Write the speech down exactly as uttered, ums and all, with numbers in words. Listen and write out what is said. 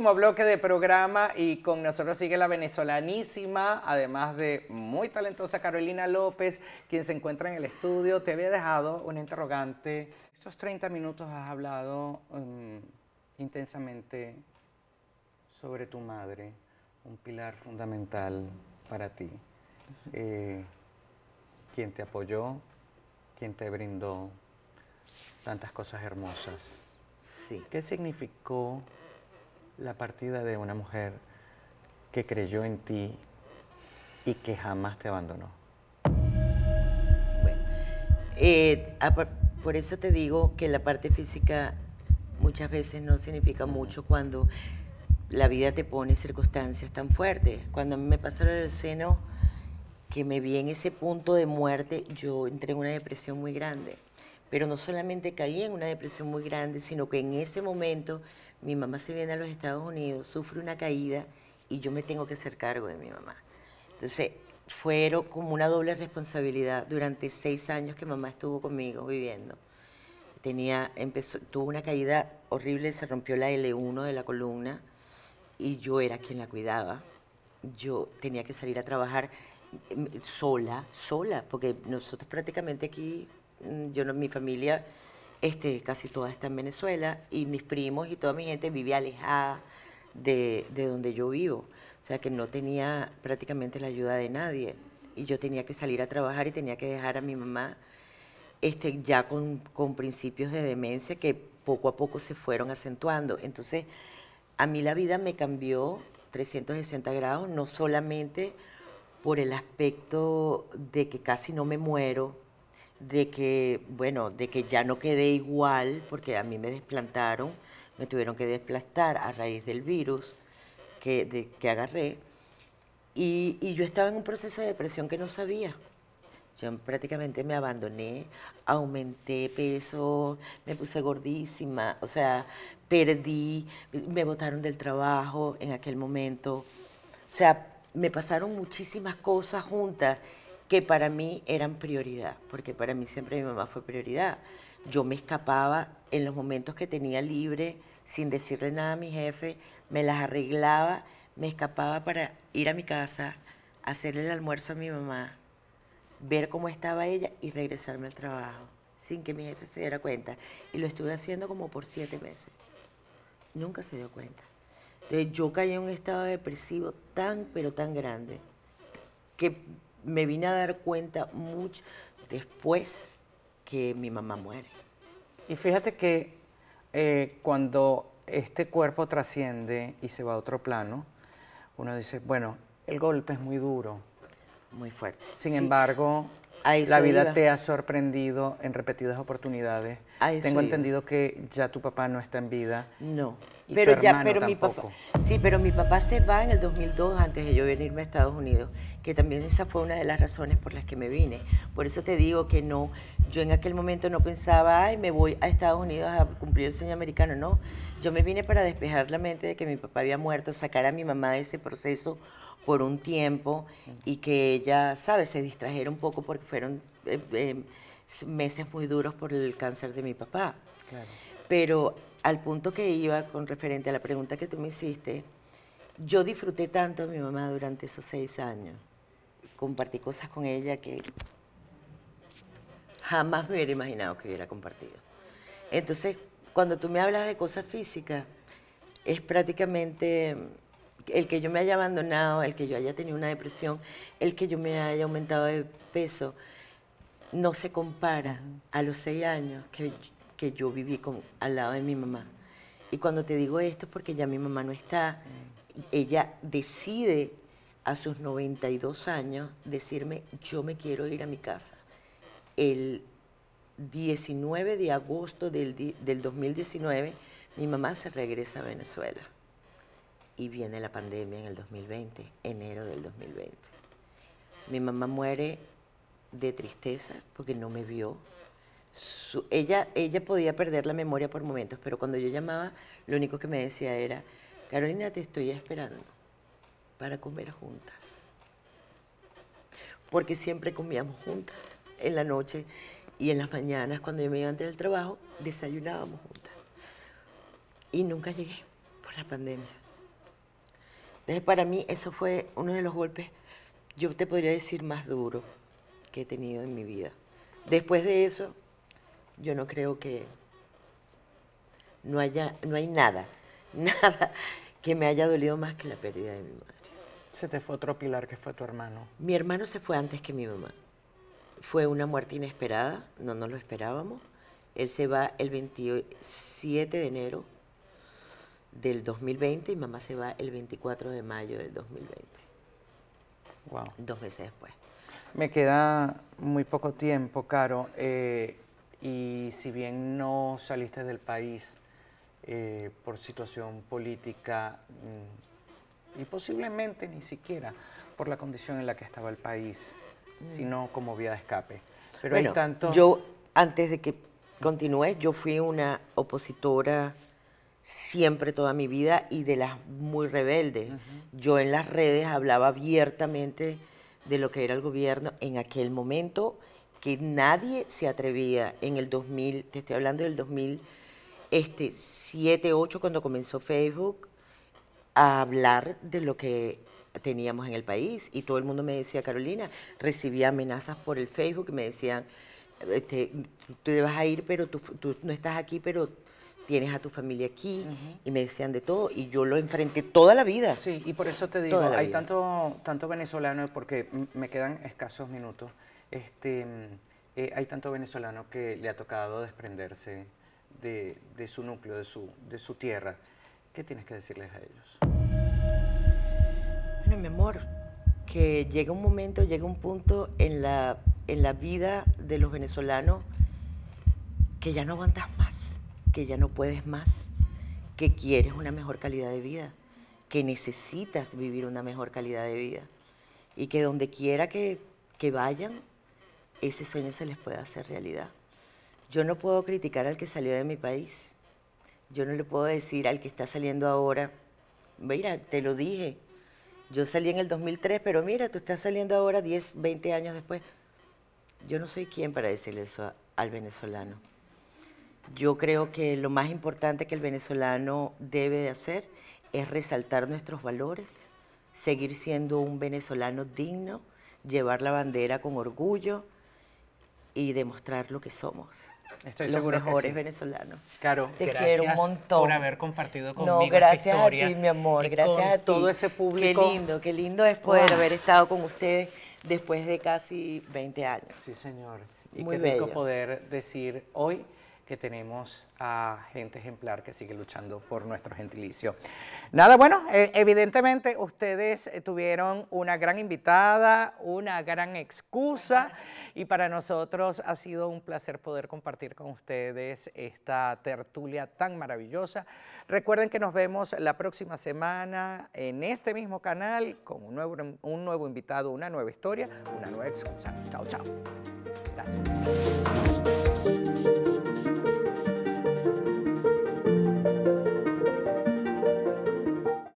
último bloque de programa y con nosotros sigue la venezolanísima, además de muy talentosa Carolina López, quien se encuentra en el estudio. Te había dejado una interrogante. Estos treinta minutos has hablado um, intensamente sobre tu madre, un pilar fundamental para ti. Eh, quien te apoyó, quien te brindó tantas cosas hermosas. Sí. ¿Qué significó la partida de una mujer que creyó en ti y que jamás te abandonó? Bueno, eh, por eso te digo que la parte física muchas veces no significa mucho cuando la vida te pone circunstancias tan fuertes. Cuando a mí me pasó el seno, que me vi en ese punto de muerte, yo entré en una depresión muy grande. Pero no solamente caí en una depresión muy grande, sino que en ese momento mi mamá se viene a los Estados Unidos, sufre una caída y yo me tengo que hacer cargo de mi mamá. Entonces, fueron como una doble responsabilidad durante seis años que mamá estuvo conmigo viviendo. Tenía, empezó, tuvo una caída horrible, se rompió la ele uno de la columna y yo era quien la cuidaba. Yo tenía que salir a trabajar sola, sola, porque nosotros prácticamente aquí, yo no, mi familia, este, casi toda está en Venezuela y mis primos y toda mi gente vivía alejada de, de donde yo vivo. O sea que no tenía prácticamente la ayuda de nadie y yo tenía que salir a trabajar y tenía que dejar a mi mamá este, ya con, con principios de demencia que poco a poco se fueron acentuando. Entonces, a mí la vida me cambió trescientos sesenta grados, no solamente por el aspecto de que casi no me muero, de que, bueno, de que ya no quedé igual, porque a mí me desplantaron, me tuvieron que desplantar a raíz del virus que, de, que agarré, y, y yo estaba en un proceso de depresión que no sabía. Yo prácticamente me abandoné, aumenté peso, me puse gordísima, o sea, perdí, me botaron del trabajo en aquel momento. O sea, me pasaron muchísimas cosas juntas que para mí eran prioridad, porque para mí siempre mi mamá fue prioridad. Yo me escapaba en los momentos que tenía libre, sin decirle nada a mi jefe, me las arreglaba, me escapaba para ir a mi casa, hacerle el almuerzo a mi mamá, ver cómo estaba ella y regresarme al trabajo, sin que mi jefe se diera cuenta. Y lo estuve haciendo como por siete meses. Nunca se dio cuenta. Entonces yo caí en un estado depresivo tan, pero tan grande, que me vine a dar cuenta mucho después que mi mamá muere. Y fíjate que eh, cuando este cuerpo trasciende y se va a otro plano, uno dice, bueno, el golpe es muy duro. Muy fuerte. Sin Sí, embargo, la vida iba. te ha sorprendido en repetidas oportunidades. Tengo iba. entendido que ya tu papá no está en vida. No, y pero tu ya, pero tampoco. mi papá, sí, pero mi papá se va en el dos mil dos antes de yo venirme a Estados Unidos, que también esa fue una de las razones por las que me vine. Por eso te digo que no, yo en aquel momento no pensaba, ay, me voy a Estados Unidos a cumplir el sueño americano, no. Yo me vine para despejar la mente de que mi papá había muerto, sacar a mi mamá de ese proceso por un tiempo y que ella, ¿sabes?, se distrajera un poco porque fueron eh, eh, meses muy duros por el cáncer de mi papá. Claro. Pero al punto que iba con referente a la pregunta que tú me hiciste, yo disfruté tanto a mi mamá durante esos seis años. Compartí cosas con ella que jamás me hubiera imaginado que hubiera compartido. Entonces, cuando tú me hablas de cosas físicas, es prácticamente el que yo me haya abandonado, el que yo haya tenido una depresión, el que yo me haya aumentado de peso, no se compara uh-huh. a los seis años que, que yo viví con, al lado de mi mamá. Y cuando te digo esto es porque ya mi mamá no está. Uh-huh. Ella decide a sus noventa y dos años decirme, yo me quiero ir a mi casa. El diecinueve de agosto del, del dos mil diecinueve, mi mamá se regresa a Venezuela. Y viene la pandemia en el dos mil veinte, enero del dos mil veinte. Mi mamá muere de tristeza porque no me vio. Su, ella, ella podía perder la memoria por momentos, pero cuando yo llamaba, lo único que me decía era, Carolina, te estoy esperando para comer juntas. Porque siempre comíamos juntas en la noche y en las mañanas, cuando yo me iba antes del trabajo, desayunábamos juntas. Y nunca llegué por la pandemia. Entonces, para mí, eso fue uno de los golpes, yo te podría decir, más duros que he tenido en mi vida. Después de eso, yo no creo que no haya, no hay nada, nada que me haya dolido más que la pérdida de mi madre. Se te fue otro pilar que fue tu hermano. Mi hermano se fue antes que mi mamá. Fue una muerte inesperada, no nos lo esperábamos. Él se va el veintisiete de enero del dos mil veinte y mamá se va el veinticuatro de mayo del dos mil veinte. Wow. Dos meses después. Me queda muy poco tiempo, Caro, eh, y si bien no saliste del país eh, por situación política mm, y posiblemente ni siquiera por la condición en la que estaba el país, mm. sino como vía de escape. Pero bueno, hay tanto... yo, antes de que continúe, yo fui una opositora siempre toda mi vida y de las muy rebeldes. Uh-huh. Yo en las redes hablaba abiertamente de lo que era el gobierno en aquel momento, que nadie se atrevía en el dos mil, te estoy hablando del dos mil siete, ocho, cuando comenzó Facebook, a hablar de lo que teníamos en el país. Y todo el mundo me decía, Carolina, recibía amenazas por el Facebook, me decían, este, tú te vas a ir, pero tú, tú no estás aquí, pero tienes a tu familia aquí, uh-huh. y me decían de todo, y yo lo enfrenté toda la vida. Sí, y por eso te digo, hay tanto, tanto venezolano, porque me quedan escasos minutos, este, eh, hay tanto venezolano que le ha tocado desprenderse de, de su núcleo, de su, de su tierra. ¿Qué tienes que decirles a ellos? Bueno, mi amor, que llega un momento, llega un punto en la, en la vida de los venezolanos que ya no aguantas más, que ya no puedes más, que quieres una mejor calidad de vida, que necesitas vivir una mejor calidad de vida y que donde quiera que, que vayan, ese sueño se les puede hacer realidad. Yo no puedo criticar al que salió de mi país, yo no le puedo decir al que está saliendo ahora, mira, te lo dije, yo salí en el dos mil tres, pero mira, tú estás saliendo ahora diez, veinte años después. Yo no soy quien para decirle eso a, al venezolano. Yo creo que lo más importante que el venezolano debe de hacer es resaltar nuestros valores, seguir siendo un venezolano digno, llevar la bandera con orgullo y demostrar lo que somos. Estoy los seguro mejores que sí. venezolanos. Caro, te gracias quiero un montón por haber compartido conmigo No, gracias esta historia. a ti, mi amor, gracias a ti. Todo ese público. Qué lindo, qué lindo es poder Wow. haber estado con ustedes después de casi veinte años. Sí, señor. Y Muy qué rico bello. poder decir hoy que tenemos a gente ejemplar que sigue luchando por nuestro gentilicio. Nada, bueno, eh, evidentemente ustedes eh, tuvieron una gran invitada, una gran excusa, y para nosotros ha sido un placer poder compartir con ustedes esta tertulia tan maravillosa. Recuerden que nos vemos la próxima semana en este mismo canal con un nuevo, un nuevo invitado, una nueva historia, una nueva excusa. Chao, chao. Gracias.